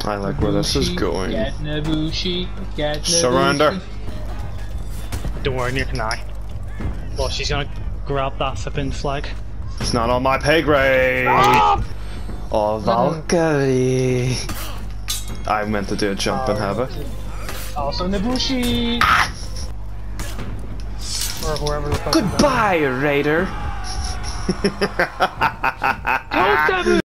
I like where this is going. Get Nabushi, get Nabushi. Surrender. Don't worry, near can I. Well, she's gonna grab that flipping flag. It's not on my pay grade. Ah! Oh, Valkyrie. I meant to do a jump and have it. Also Nabushi. Or whoever the fuck. Goodbye, Raider. Go Nabushi.